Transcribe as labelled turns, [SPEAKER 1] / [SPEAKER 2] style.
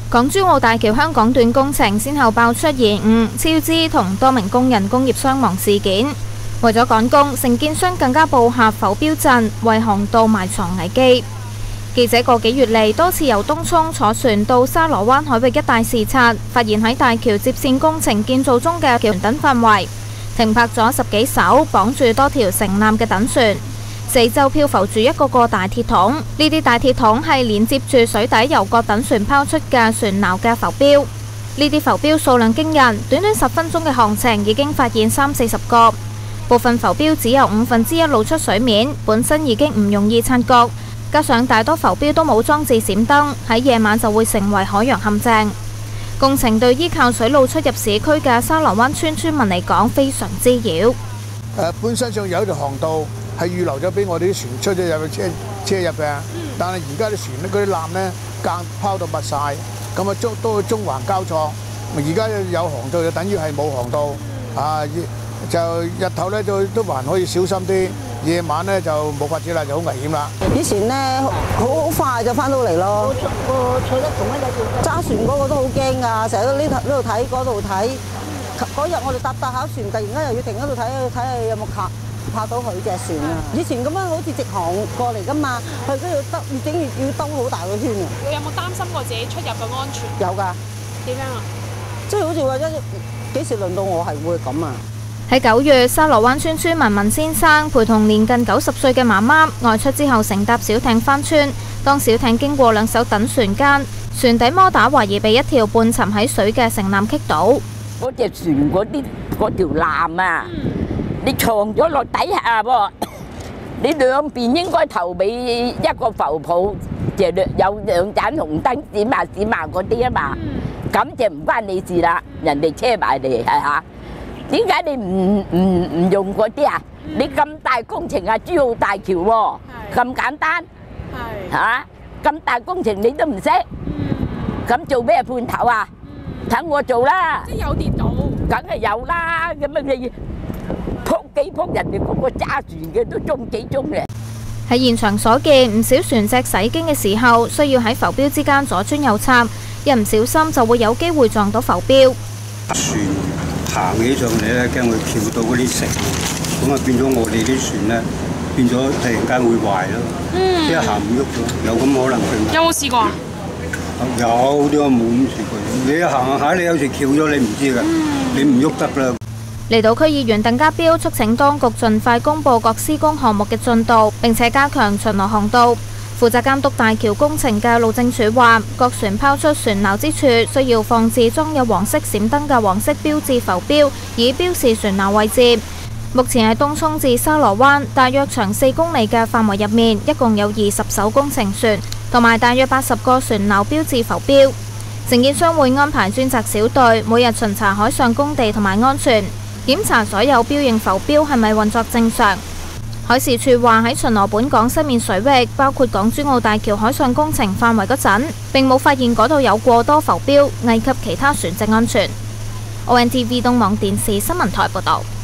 [SPEAKER 1] 港珠澳大橋香港段工程先後爆出延誤、超支同多名工人工業傷亡事件。為咗趕工，承建商更加布下浮標陣，為航道埋藏危機。記者個幾月嚟多次由東涌坐船到沙螺灣海域一帶視察，發現喺大橋接線工程建造中嘅橋躉範圍停泊咗10幾艘綁住多條承纜嘅躉船，四周漂浮住一個個大鐵桶。呢啲大鐵桶係連接住水底由各躉船拋出嘅船錨嘅浮標。呢啲浮標數量驚人，短短10分鐘嘅航程已經發現30-40個。部分浮標只有1/5露出水面，本身已經唔容易察覺，加上大多浮標都冇裝置閃燈，喺夜晚就會成為海洋陷阱。工程對依靠水路出入市區嘅沙螺灣村村民嚟講非常滋擾。
[SPEAKER 2] 本身上有一條航道係預留咗俾我哋啲船出咗入去車入嘅，但係而家啲船嗰啲纜呢，間拋到密晒，咁啊都中環交錯。而家有航道就等於係冇航道啊！就日頭咧都還可以小心啲，夜晚咧就冇法子啦，就好危險啦。
[SPEAKER 3] 以前咧好快就翻到嚟咯。坐得同一隻揸船嗰個都好驚㗎，成日都呢度睇嗰度睇。嗰日我哋搭考船，突然間又要停喺度睇下有冇泊到佢隻船啊！以前咁樣好似直航過嚟㗎嘛，佢都要越兜好大個圈啊！
[SPEAKER 4] 你有冇擔心過自己出入嘅安全？
[SPEAKER 3] 有㗎。
[SPEAKER 4] 點樣啊？
[SPEAKER 3] 即係好似話幾時輪到我係會咁啊？
[SPEAKER 1] 喺9月，沙螺灣村村民文先生陪同年近90歲嘅媽媽外出之後，乘搭小艇返村。當小艇經過2艘躉船間，船底摩打懷疑被一條半沉喺水嘅承纜棘到。
[SPEAKER 5] 嗰隻船嗰條纜啊，你藏咗落底下喎，你兩邊應該頭尾一個浮泡，就有2盞紅燈閃下嗰啲啊嘛，咁就唔關你事啦，人哋車埋嚟係嚇。點解你唔用嗰啲啊？你咁大工程啊，珠澳大橋喎，咁簡單嚇，咁大工程你都唔識，咁做咩判頭啊？等我做啦！
[SPEAKER 4] 即係有跌到，
[SPEAKER 5] 梗係有啦。咁啊你撲幾撲人哋嗰個揸船嘅都中幾鐘嘅。
[SPEAKER 1] 喺現場所見，唔少船隻駛經嘅時候，需要喺浮標之間左穿右插，一唔小心就會有機會撞到浮標。
[SPEAKER 6] 船行起上嚟咧，驚佢翹到嗰啲繩，咁啊變咗我哋啲船咧，變咗突然間會壞咯，即係行唔喐咗，有咁可能性。
[SPEAKER 4] 有冇試過啊？
[SPEAKER 6] 有啲我冇咁試過。你一行下，你有時翹咗，你唔知㗎，你唔喐得啦。
[SPEAKER 1] 離島區議員鄧家彪促請當局盡快公佈各施工項目嘅進度，並且加強巡邏航道。負責監督大橋工程嘅路政署話，各船拋出船錨之處，需要放置裝有黃色閃燈嘅黃色標誌浮標，以標示船錨位置。目前喺東涌至沙螺灣大約長4公里嘅範圍入面，一共有20艘工程船，同埋大約80個船錨標誌浮標。承建商會安排專責小隊每日巡查海上工地同埋安全，檢查所有標認浮標係咪運作正常。海事處話喺巡邏本港西面水域，包括港珠澳大橋海上工程範圍嗰陣，並冇發現嗰度有過多浮標，危及其他船隻安全。ONTV 東網電視新聞台報道。